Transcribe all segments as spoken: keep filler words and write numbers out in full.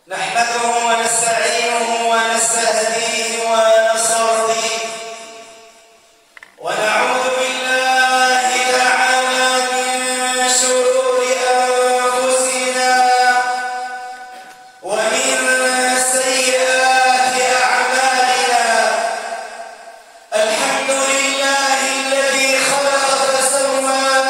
نحمده ونستعينه ونستهديه ونسترضيه ونعوذ بالله تعالى من شرور أنفسنا ومن سيئات أعمالنا. الحمد لله الذي خلق فسوى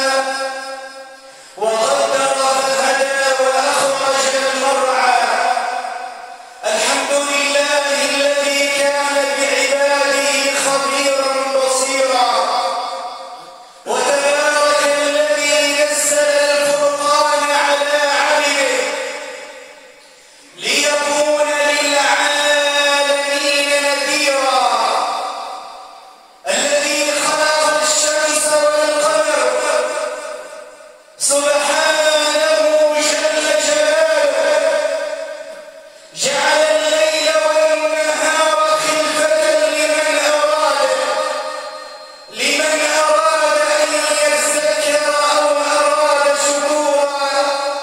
وقدر فهدى وأخرج المرعى. الحمد لله الذي كان بعباده خبيرا بصيرا. وتبارك الذي نزل الفرقان على عبده ليكون للعالمين نذيرا. الذي خلق الشمس والقمر سبحانه جل جلاله، جعل الليل والنهار خلفة لمن أراد لمن أراد أن يذكر أو أراد شكورا.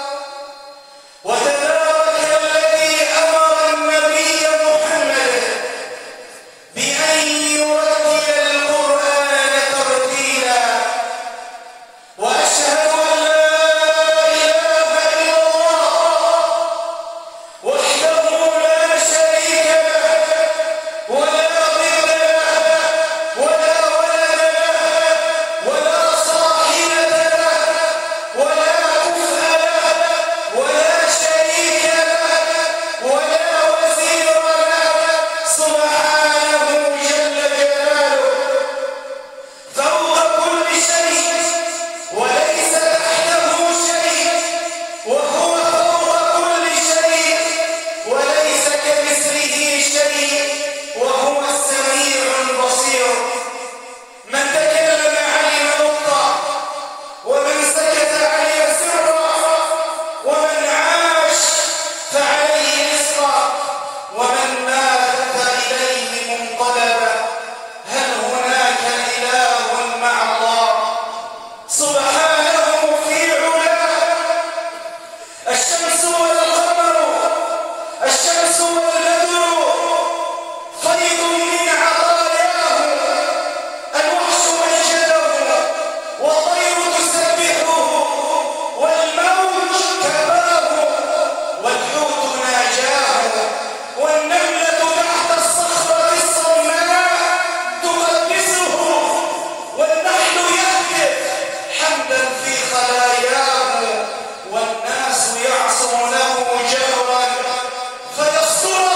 وتبارك الذي أمر النبي محمد بأن يرتل القرآن ترتيلا. وأشهد أن لا إله إلا الله وحده لا شريك له ولا ضد له ولا ولد له ولا صاحبة له ولا كفء له ولا شريك له ولا وزير له سبحانه جل جلاله، فوق كل شيء وليس تحته شيء، وهو فوق كل شيء وليس كمثله شيء، وهو السميع البصير. من تكلم علم نطقا، ومن سكت علم سرا، ومن عاش فعليه رزقا، ومن مات فإليه منقلبا. هل هناك إله مع الله سبحانه في علاه؟ الشمس والقمر، الشمس والبدر فيض من عطاياه. الوحش مجده والطير تسبحه والموج كباه والحوت ناجاه والنملة تحت الصخرة الصماء تقدسه والنحل يهتف حمدا في خلاياه والناس يعصونه جهرا فيصدر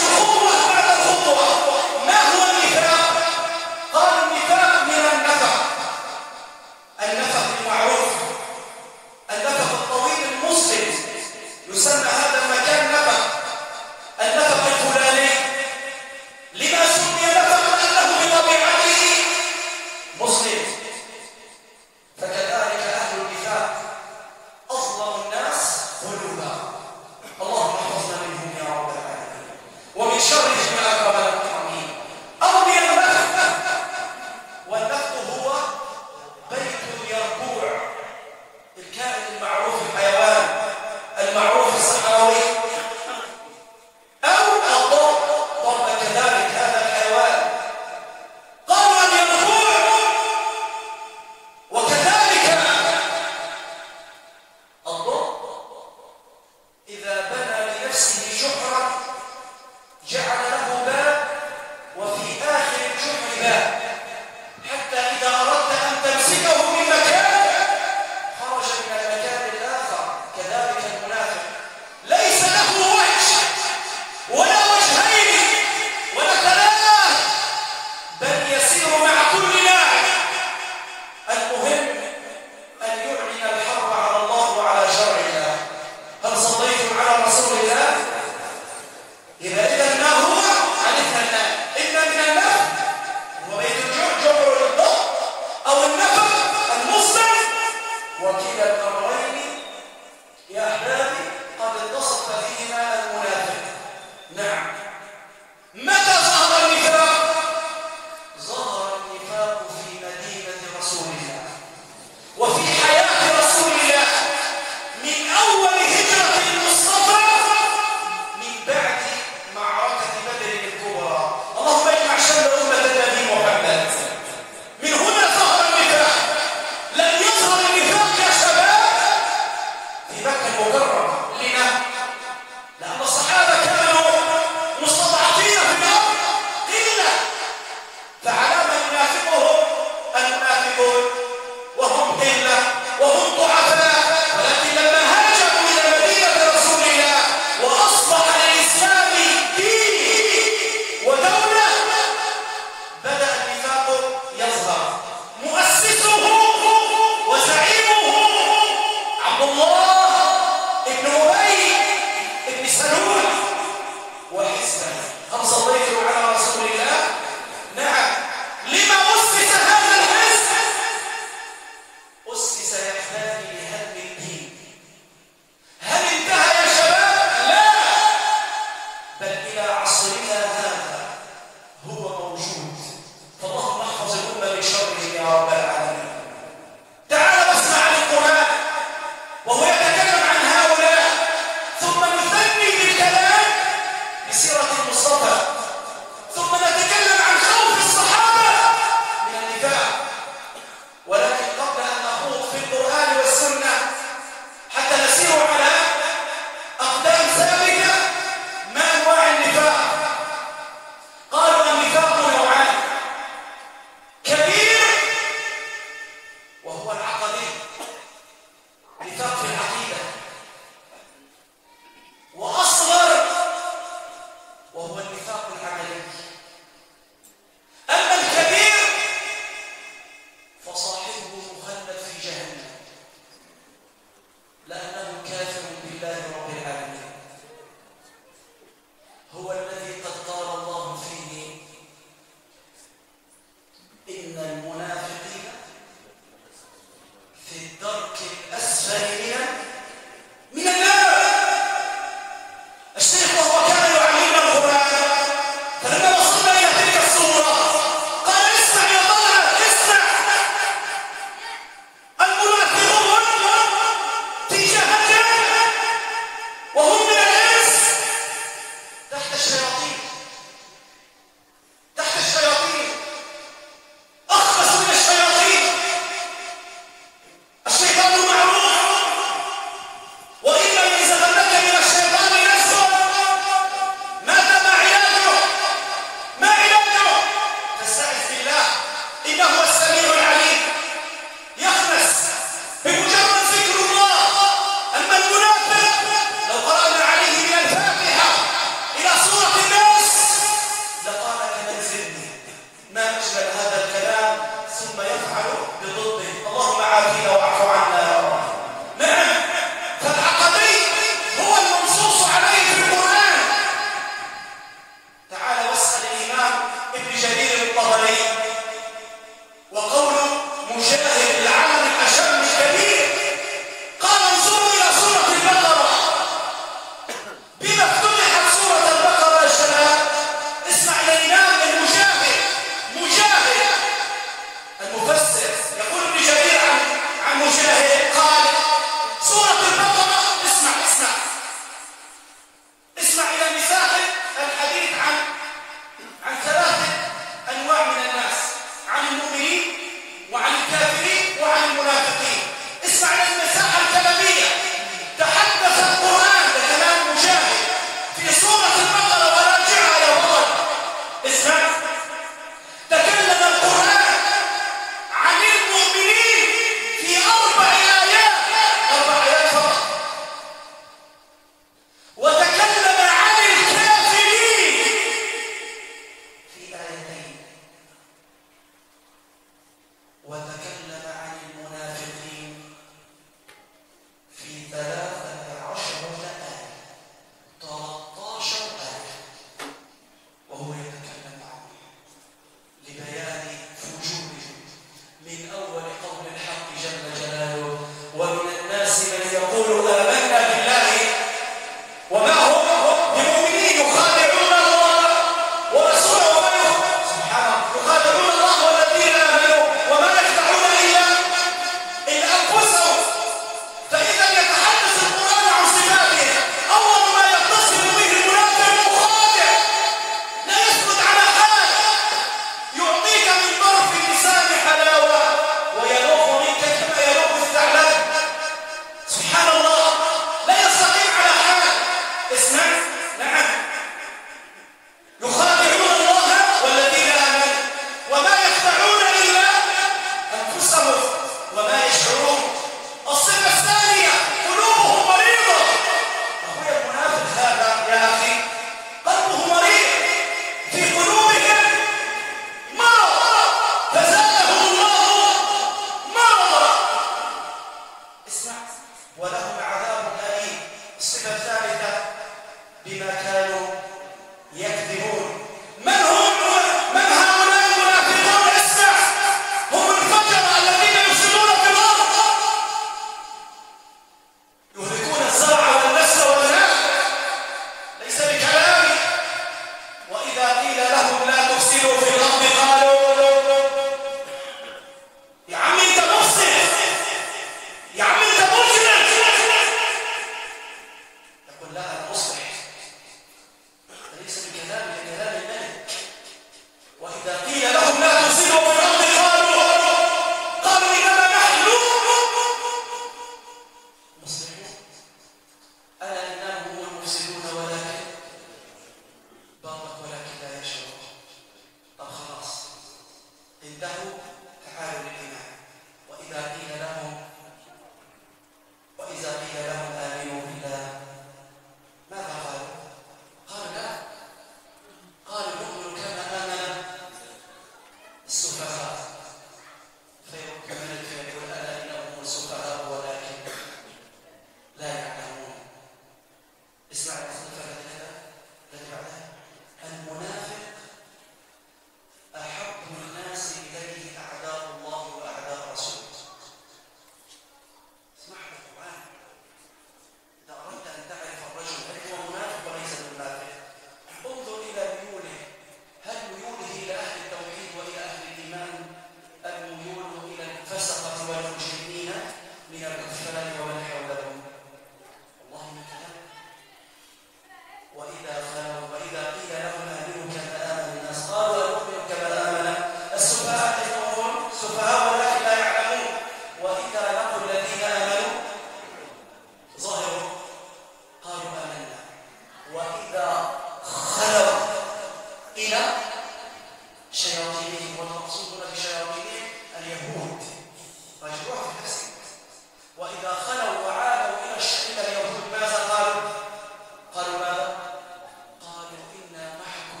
من شياطينهم، والمقصود هنا بشياطينهم اليهود. رجعوها في التفسير. وإذا خلوا وعادوا إلى الشيء اليهود ماذا قالوا؟ قالوا ماذا؟ قالوا إنا معكم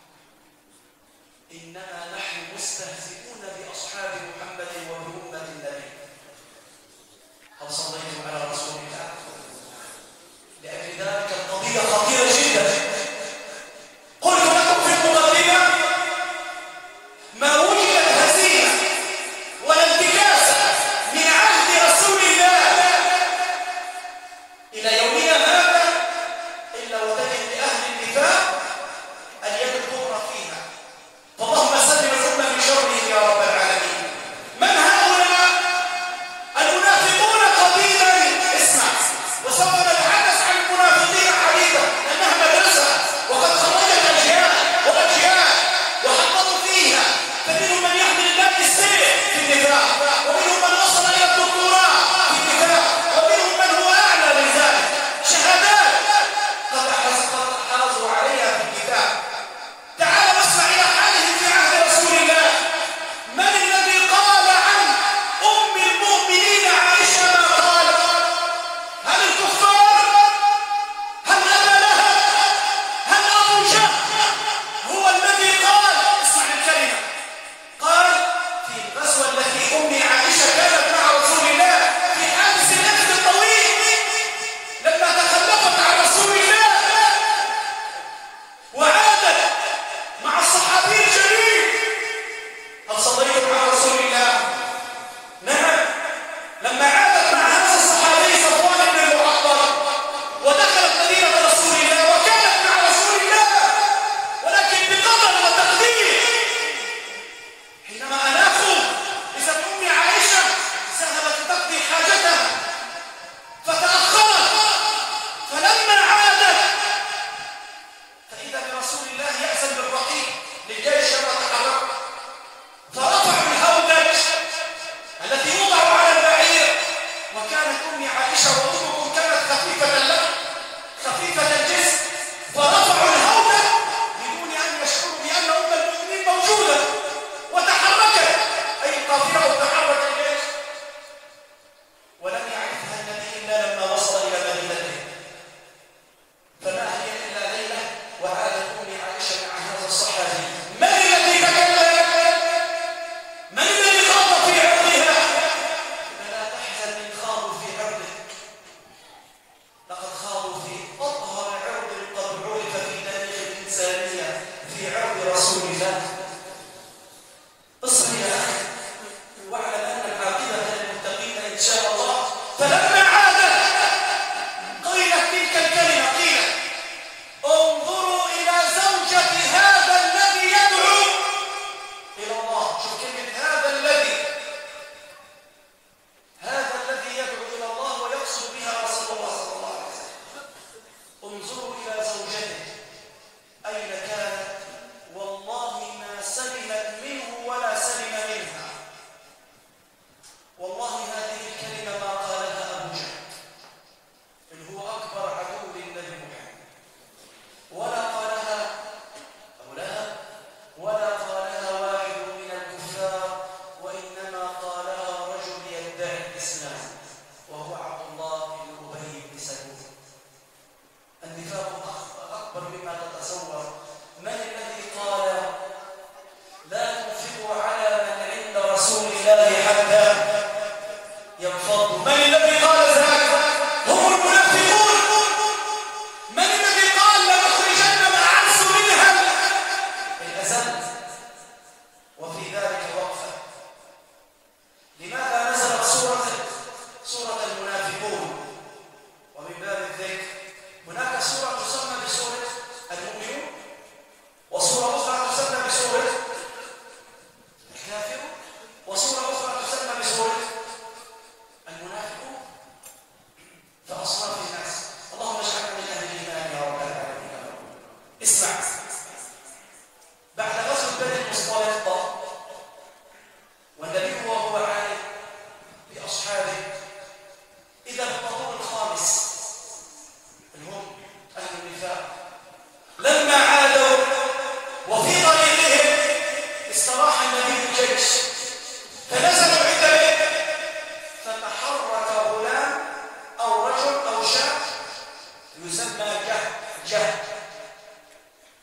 إنما نحن مستهزئون بأصحاب محمد وبأمة النبي. هل صليتم على رسول الله؟ لأجل ذلك القضية خطيرة جدا. قلت لكم في المقدمة ما وجد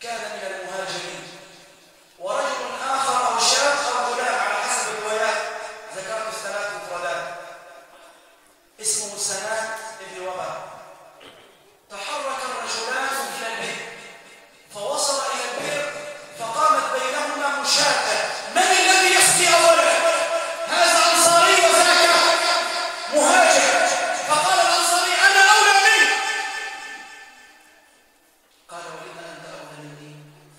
كان من المهاجرين، ورجل آخر أو شاب أو غلام على حسب الروايات، ذكرت الثلاث مفردات، اسمه سنان بن وبر. تحرك الرجلان إلى البئر، فوصل إلى البئر فقامت بينهما مشادة: من الذي يسقي أولا؟ هذا أنصاري وذاك مهاجر. فقال الأنصاري: أنا أولى منك. قال: ولما أنت أولى مني؟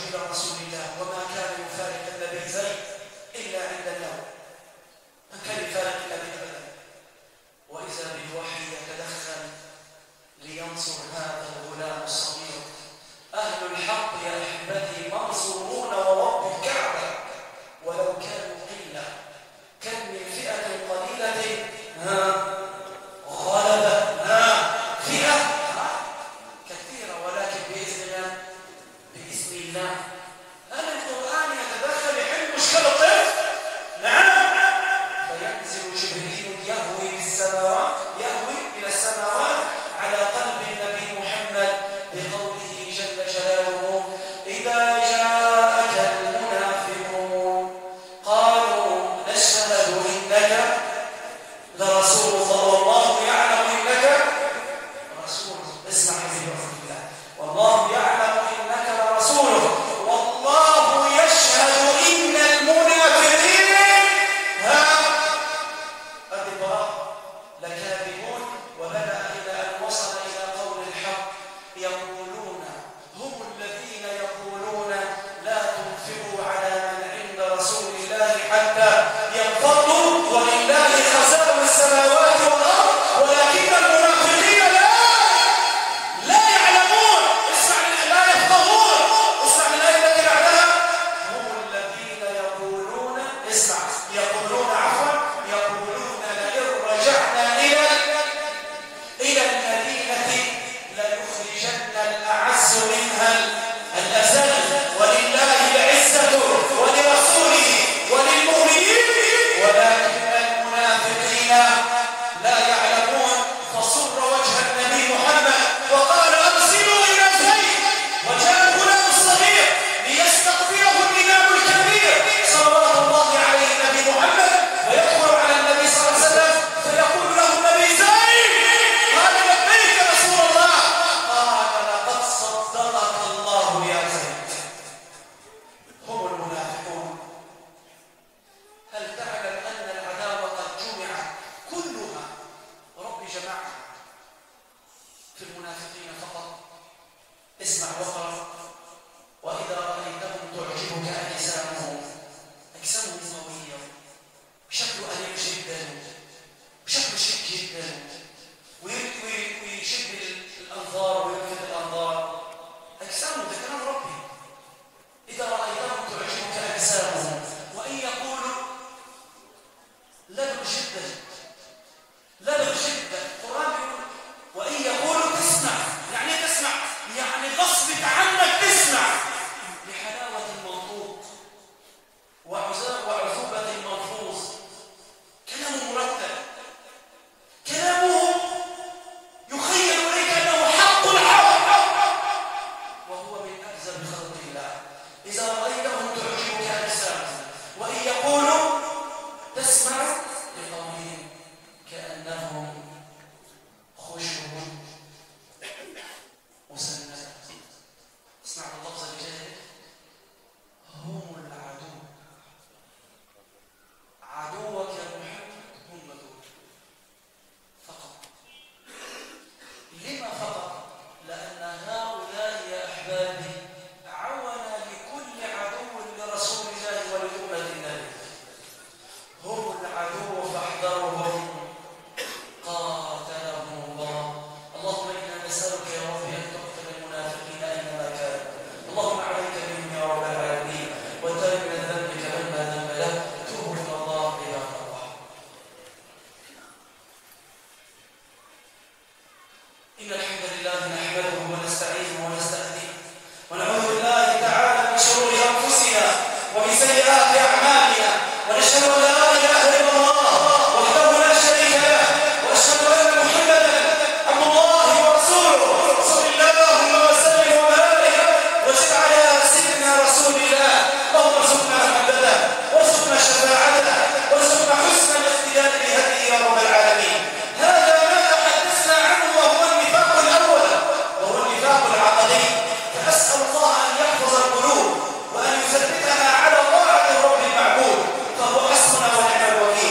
إلى رسول الله وما كان يفارق النبي زيد إلا عند النوم، ما كان يفارق النبي أبدا. وإذا بالوحي يتدخل لينصر هذا الغلام الصغير. أهل الحق يا أحبتي منصورون ورب الكعبة ولو كانوا قلة. كم من فئة قليلة ها غلبت ها فئة ها كثيرة، ولكن بإذن الله بإذن الله. هل القرآن يتدخل يحل مشكلة الطفل؟ نعم. فينزل جبريل يهوي بالسماوات يهوي إلى السماوات على قلب النبي محمد بقوله جل جلاله: إذا جاءك المنافقون قالوا نشهد إنك لرسول الله والله يعلم إنك رسول. اسمع حبيبي الله، والله يعلم إنك لرسوله والله يشهد إن المنافقين ها البراء لكاذبون. وبدأ إلى أن وصل إلى قول الحق: يقولون هم الذين يقولون لا تنفقوا على من عند رسول الله حتى ينفضوا ولله خزائن السماوات والأرض ولكن المنافقين لا لا يعلمون. اسمع، لا يفقهون. اسمع الآية التي بعدها: هم الذين يقولون اسمع يقولون عفوا يقولون لئن رجعنا إلى إلى المدينة ليخرجن الأعز منها الأذل ولله العزة ولرسوله وللمؤمنين ولكن المنافقين لا يعلمون. فصر وجه النبي محمد وقال: أرسلوا إلى زيد. وجاء الغلام الصغير ليستقبله الإمام الكبير صلوات الله عليه النبي محمد، فيدخل على النبي صلى الله عليه وسلم فيقول له النبي: زيد. قال: لبيك رسول الله. قال: لقد صدقك الله يا زيد. هم المنافقون. هل تعلم أن العداوة قد جمعت كلها رب جمعها في المنافقين فقط؟ اسمع وقرأ: وإذا رأيتهم تعجبك أجسامهم أجسامهم قوية بشكل أليق جدا بشكل شيك جدا ويشد الأنظار ويلفت الأنظار. أجسامهم ده كلام ربي. إذا رأيتهم تعجبك أجسامهم وإن يقولوا لبق جدا لبق جدا. القرآن يقول وإن يقولوا تسمع. يعني تسمع يعني غصب عنك تسمع لحلاوة المنطوق وعذوبة الملفوظ. كلامه مرتب، كلامه يخيل إليك أنه حق الحق وهو من أكذب خلق الله. إذا رأيتهم تعجبك أجسامهم وإن يقولوا تسمع لقولهم كأنهم خشب مسندة. اسمع اللفظ الجاهل: هم العدو. عدوك يا محمد هم دول فقط. لما فقط؟ لأن هؤلاء يا أحبابي عون لكل عدو لرسول الله ولأمة النبي. هم العدو فاحذرهم قاتلهم الله. اللهم إنا نسألك يا رب أن تقتل المنافقين أينما كانوا. اللهم عليك بهم يا رب العالمين وترك من ذنبك مما ذنب له. توبوا إلى الله عباد الله. إن الحمد لله نحمده ونستعينه ونستهديه ونعوذ بالله تعالى من شرور أنفسنا ومن سيئات أعمالنا، ونشهد أن لا إله إلا الله وحده لا شريك له، وأشهد أن محمدا عبد الله ورسوله. صل اللهم وسلم وبارك وزد على سيدنا رسول الله. اللهم ارزقنا محبته وارزقنا شفاعته وارزقنا حسن الاقتداء بهديه يا رب العالمين. هذا ما تحدثنا عنه وهو النفاق الأول وهو النفاق العقدي. فأسأل الله أن يحفظ القلوب وأن يثبتها على طاعة الرب المعبود، فهو حسبنا ونعم الوكيل.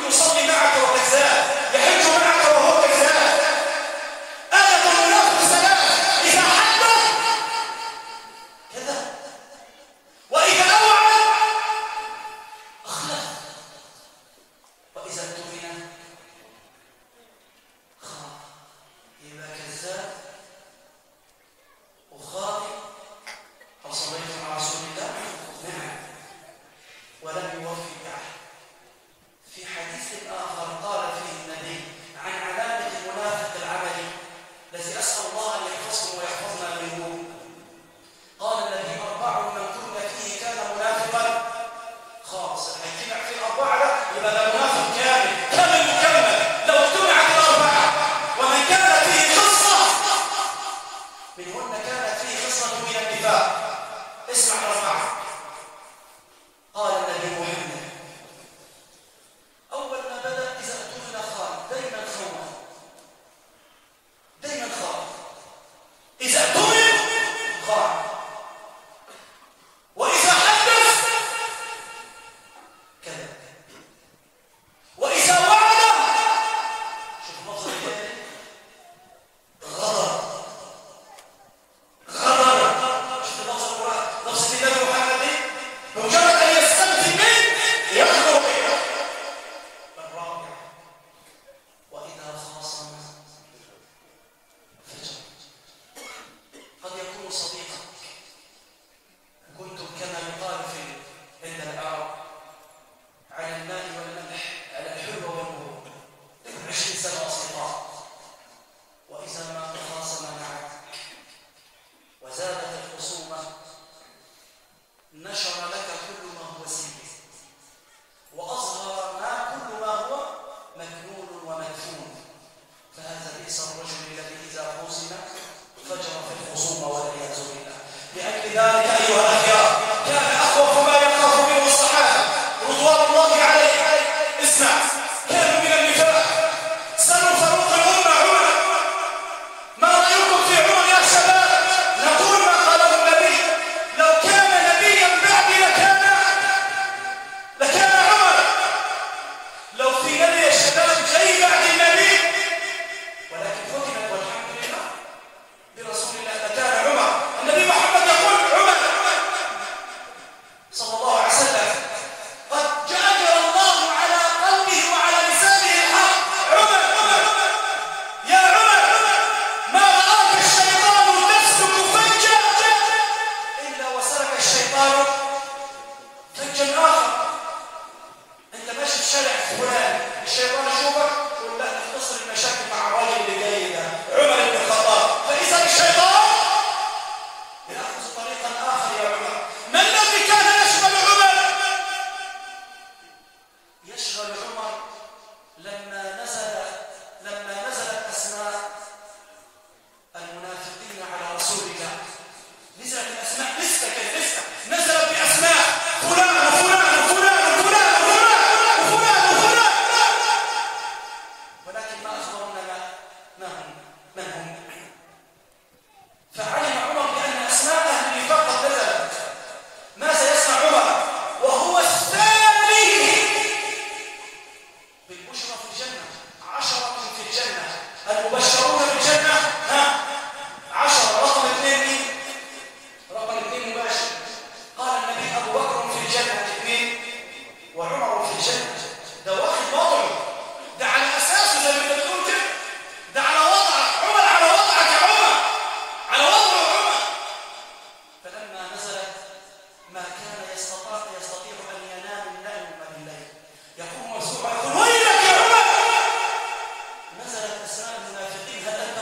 يصلي معك وهو كذاب، يحج معك وهو كذاب. آية المنافق ثلاث: إذا حدث كذب، وإذا أوعد أخلف، وإذا اؤتمن خان. يبقى كذاب وخاطئ. هل صليت مع رسول الله؟ نعم، ولم يوفي بعهد. في حديث آخر قال فيه النبي عن علامة المنافق العملي الذي أسأل الله أن يحفظه ويحفظنا منه، قال النبي: أربع من كن فيه كان منافقا خالصا. هيجمع فيه الأربعة ده يبقى ده منافق كامل كامل مكمل. لو اجتمعت الأربعة ومن كان فيه خصلة منهن كانت فيه خصلة من النفاق. اسمع الأربعة. قال النبي محمد: أول ما بدأ إذا اؤتمن خان، دايما خوان، دايما خان. إذا اؤتمن خان، وإذا حدث كذب، وإذا وعد، شوف اللفظ الثاني، غدر غدر. شوف اللفظ القرآن، لفظ النبي محمد بمجرد أن يستمسك منه يخرج. الرابع: وإذا خاصم فجر. قد يكون صديقك، كنتم كما يقال في عند العرب على الماء والملح، على الحلو والمر، عشرين سنة أصدقاء. وإذا ما تخاصم معك وزادت الخصومة نشر لك كل ما هو سيء، وأظهر ما كل ما هو مكنون ومدفون. فهذا بئس الرجل الذي إذا خصم فجر في الخصومة والعياذ بالله. لأجل ذلك أيها الأخيار، كان أخوف ما يخاف منه الصحابة رضوان الله عليهم. اسمع، كانوا من النفاق. سألوا فاروق الأمة عمر: ما رأيكم في عمر يا شباب؟ نقول ما قاله النبي: لو كان نبيا بعدي لكان لكان عمر. لو في نبي يا شباب جاي بعد النبي ولكن ختمت والحمد لله برسول الله لكان عمر. النبي محمد يقول: عمر صلى الله عليه وسلم قد جأجر الله على قلبه وعلى لسانه الحق. عمر يا عمر، ما رآك الشيطان تسلك فجا إلا وسلك الشيطان فجا آخر. أنت ماشي في شارع فلان، الشيطان يشوفك يقول: لا، اختصر المشاكل مع الراجل اللي جاي ده عمر بن الخطاب. فإذا الشيطان يأخذ طريقا آخر. يا عمر، ما الذي كان يشغل عمر؟ يشغل عمر لما نزل لما نزلت أسماء المنافقين على رسول الله. نزلت الأسماء، لسه كده لسه نزلت بأسماء فلان وفلان وفلان وفلان وفلان وفلان وفلان، ولكن ما أخبرنا ما هم من هم. فعلم عمر بأن أسماء أهل النفاق قد نزلت. ماذا يصنع عمر وهو الثاني بالبشرى في الجنة؟ عشرة في الجنة، المبشرون بالجنة ها عشرة. رقم اثنين مين؟ رقم اثنين مباشر. قال النبي: أبو بكر في الجنة اثنين، وعمر في الجنة. ده واخد وضعه، ده على أساسه زي ما انت بتقول كده، ده على وضعك. عمر على وضعك يا عمر، على وضعه عمر. فلما نزلت ما كان يستطيع يستطيع أن ينام النائم بالليل، يقوم مرسوعا يقول: ويلك يا عمر. نزلت أسماء المنافقين: هل أنت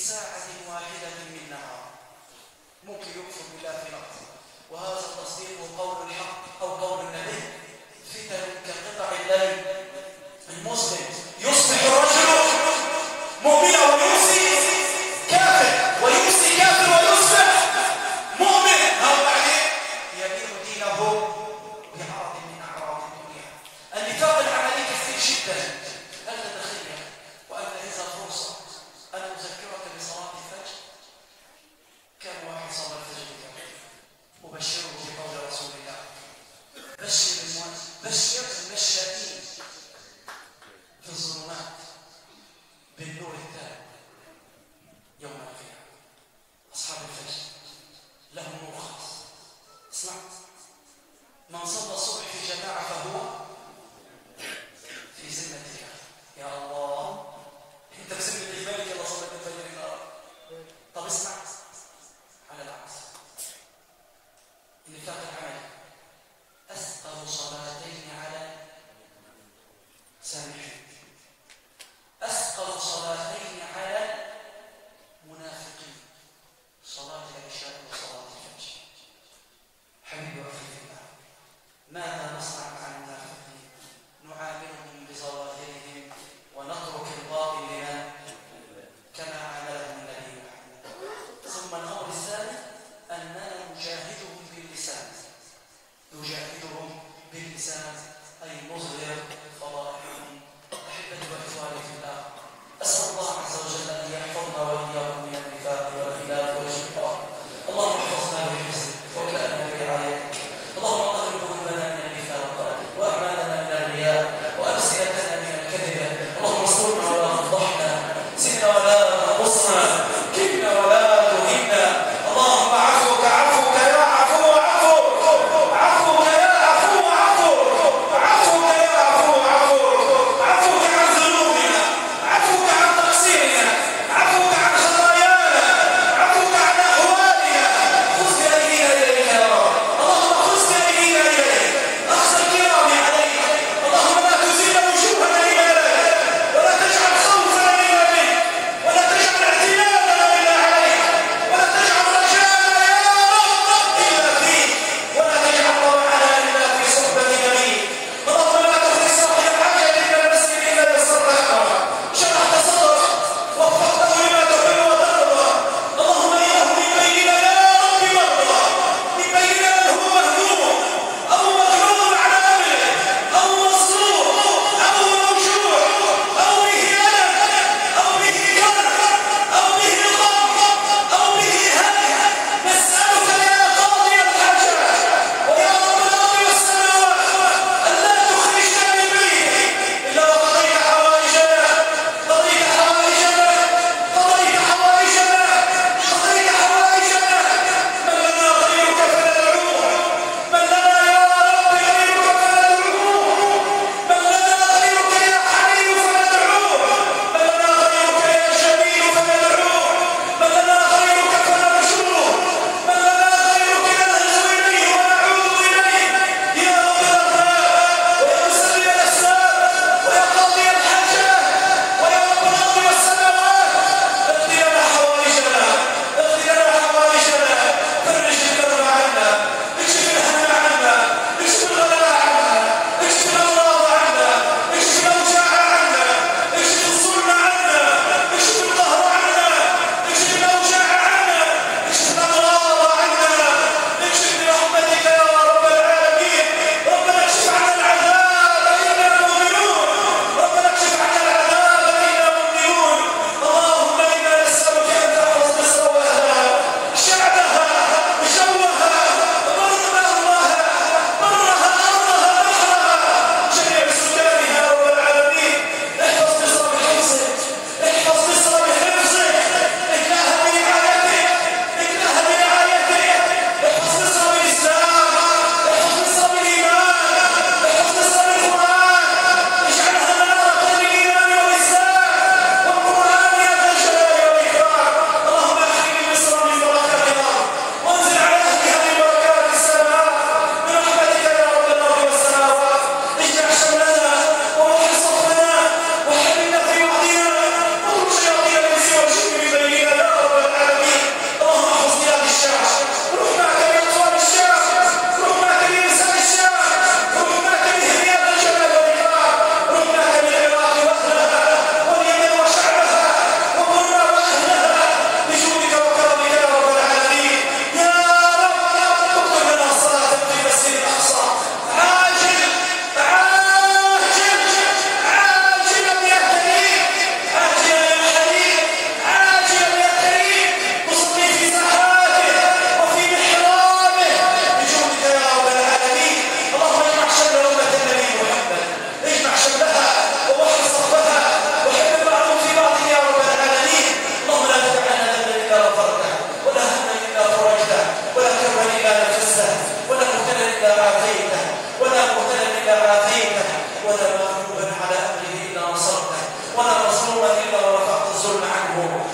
ساعة واحدة من نهار ممكن يكفر بالله في لحظة. وهذا التصديق قول الحق أو قول النبي. فتن كقطع الليل. المسلم يصبح الرجل مؤمنا ويمسي كافر، ويمسي كافر ويصبح مؤمن. أو بعدين يبيع دينه بعرض من أعراض الدنيا. النفاق العملي كثير جدا. هل تتخيل وأن إذا فرصة أن أذكرك بصلاة الفجر؟ كم واحد صلى الفجر أبشره بقول رسول الله: بشر المؤمن بشر المشائين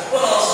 هنا